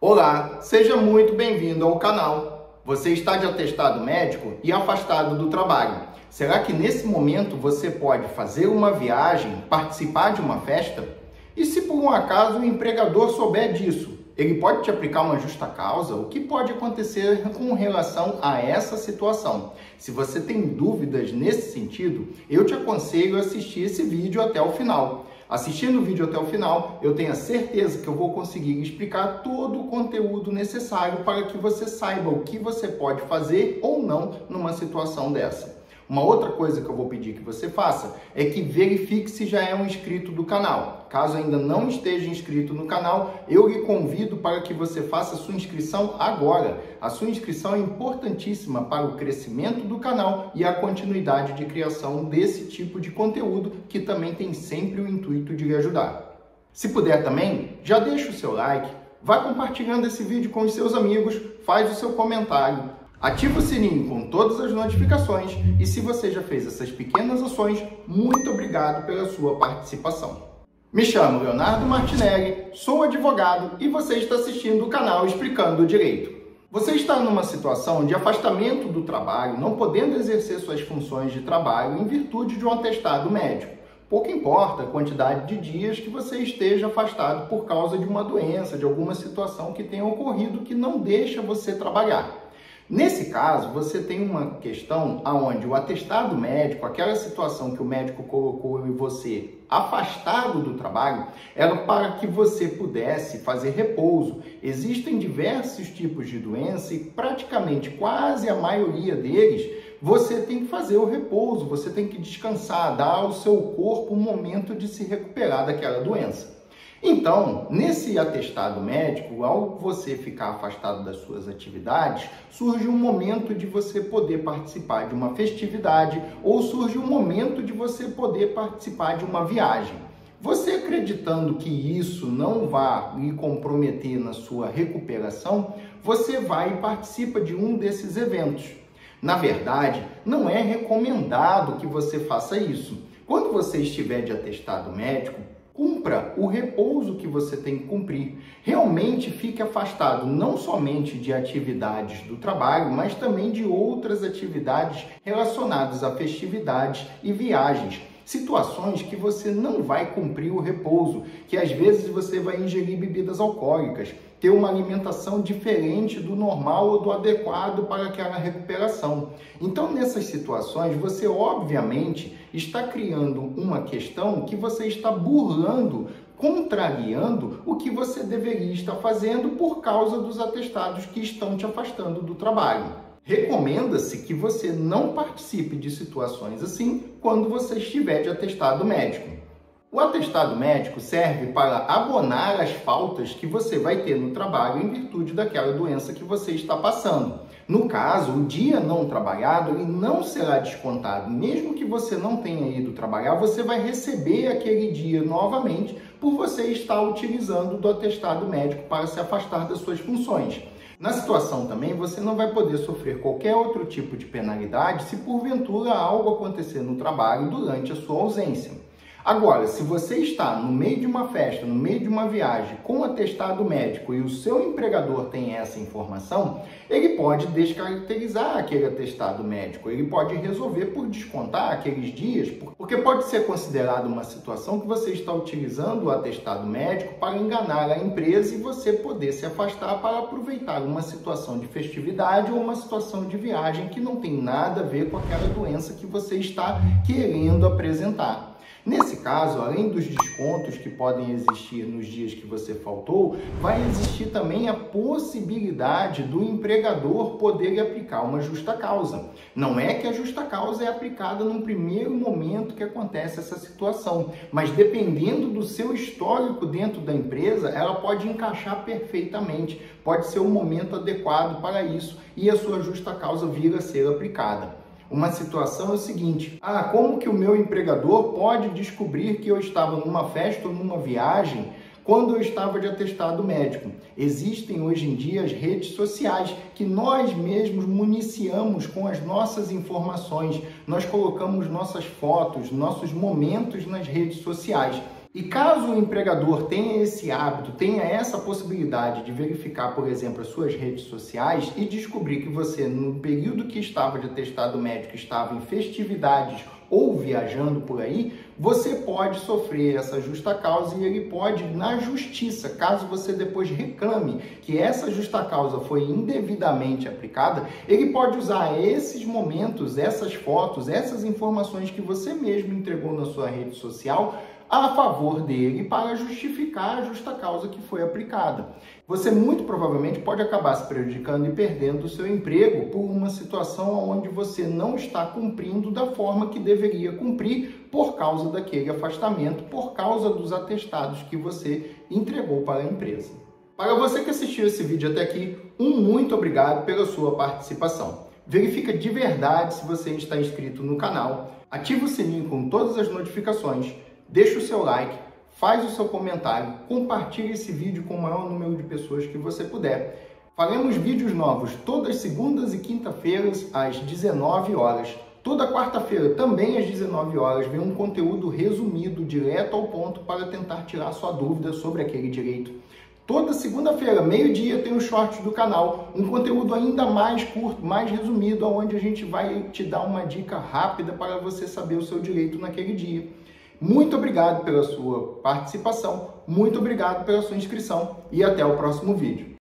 Olá, seja muito bem-vindo ao canal. Você está de atestado médico e afastado do trabalho. Será que nesse momento você pode fazer uma viagem, participar de uma festa? E se por um acaso o empregador souber disso, ele pode te aplicar uma justa causa? O que pode acontecer com relação a essa situação? Se você tem dúvidas nesse sentido, eu te aconselho a assistir esse vídeo até o final. Assistindo o vídeo até o final, eu tenho a certeza que eu vou conseguir explicar todo o conteúdo necessário para que você saiba o que você pode fazer ou não numa situação dessa. Uma outra coisa que eu vou pedir que você faça é que verifique se já é um inscrito do canal. Caso ainda não esteja inscrito no canal, eu lhe convido para que você faça sua inscrição agora. A sua inscrição é importantíssima para o crescimento do canal e a continuidade de criação desse tipo de conteúdo que também tem sempre o intuito de lhe ajudar. Se puder também, já deixa o seu like, vai compartilhando esse vídeo com os seus amigos, faz o seu comentário. Ativa o sininho com todas as notificações e se você já fez essas pequenas ações, muito obrigado pela sua participação. Me chamo Leonardo Martinelli, sou advogado e você está assistindo o canal Explicando o Direito. Você está numa situação de afastamento do trabalho, não podendo exercer suas funções de trabalho em virtude de um atestado médico. Pouco importa a quantidade de dias que você esteja afastado por causa de uma doença, de alguma situação que tenha ocorrido que não deixa você trabalhar. Nesse caso, você tem uma questão onde o atestado médico, aquela situação que o médico colocou em você afastado do trabalho, era para que você pudesse fazer repouso. Existem diversos tipos de doença e praticamente quase a maioria deles, você tem que fazer o repouso, você tem que descansar, dar ao seu corpo um momento de se recuperar daquela doença. Então, nesse atestado médico, ao você ficar afastado das suas atividades, surge um momento de você poder participar de uma festividade ou surge um momento de você poder participar de uma viagem. Você acreditando que isso não vai lhe comprometer na sua recuperação, você vai e participa de um desses eventos. Na verdade, não é recomendado que você faça isso. Quando você estiver de atestado médico, cumpra o repouso que você tem que cumprir. Realmente fique afastado não somente de atividades do trabalho, mas também de outras atividades relacionadas a festividades e viagens. Situações que você não vai cumprir o repouso, que às vezes você vai ingerir bebidas alcoólicas, ter uma alimentação diferente do normal ou do adequado para aquela recuperação. Então, nessas situações, você obviamente está criando uma questão que você está burlando, contrariando o que você deveria estar fazendo por causa dos atestados que estão te afastando do trabalho. Recomenda-se que você não participe de situações assim quando você estiver de atestado médico. O atestado médico serve para abonar as faltas que você vai ter no trabalho em virtude daquela doença que você está passando. No caso, o dia não trabalhado ele não será descontado. Mesmo que você não tenha ido trabalhar, você vai receber aquele dia novamente por você estar utilizando do atestado médico para se afastar das suas funções. Na situação também, você não vai poder sofrer qualquer outro tipo de penalidade se porventura algo acontecer no trabalho durante a sua ausência. Agora, se você está no meio de uma festa, no meio de uma viagem, com atestado médico e o seu empregador tem essa informação, ele pode descaracterizar aquele atestado médico, ele pode resolver por descontar aqueles dias, porque pode ser considerado uma situação que você está utilizando o atestado médico para enganar a empresa e você poder se afastar para aproveitar uma situação de festividade ou uma situação de viagem que não tem nada a ver com aquela doença que você está querendo apresentar. Nesse caso, além dos descontos que podem existir nos dias que você faltou, vai existir também a possibilidade do empregador poder lhe aplicar uma justa causa. Não é que a justa causa é aplicada no primeiro momento que acontece essa situação, mas dependendo do seu histórico dentro da empresa, ela pode encaixar perfeitamente, pode ser o momento adequado para isso e a sua justa causa vir a ser aplicada. Uma situação é o seguinte, como que o meu empregador pode descobrir que eu estava numa festa ou numa viagem quando eu estava de atestado médico? Existem hoje em dia as redes sociais que nós mesmos municiamos com as nossas informações, nós colocamos nossas fotos, nossos momentos nas redes sociais. E caso o empregador tenha esse hábito, tenha essa possibilidade de verificar, por exemplo, as suas redes sociais e descobrir que você, no período que estava de atestado médico, estava em festividades ou viajando por aí, você pode sofrer essa justa causa e ele pode, na justiça, caso você depois reclame que essa justa causa foi indevidamente aplicada, ele pode usar esses momentos, essas fotos, essas informações que você mesmo entregou na sua rede social a favor dele para justificar a justa causa que foi aplicada. Você muito provavelmente pode acabar se prejudicando e perdendo o seu emprego por uma situação onde você não está cumprindo da forma que deveria cumprir por causa daquele afastamento, por causa dos atestados que você entregou para a empresa. Para você que assistiu esse vídeo até aqui, muito obrigado pela sua participação. Verifica de verdade se você está inscrito no canal, ativa o sininho com todas as notificações, deixa o seu like, faz o seu comentário, compartilhe esse vídeo com o maior número de pessoas que você puder. Faremos vídeos novos todas segundas e quinta-feiras às 19 horas. Toda quarta-feira, também às 19 horas, vem um conteúdo resumido, direto ao ponto, para tentar tirar sua dúvida sobre aquele direito. Toda segunda-feira, meio-dia, tem os shorts do canal, um conteúdo ainda mais curto, mais resumido, onde a gente vai te dar uma dica rápida para você saber o seu direito naquele dia. Muito obrigado pela sua participação, muito obrigado pela sua inscrição e até o próximo vídeo.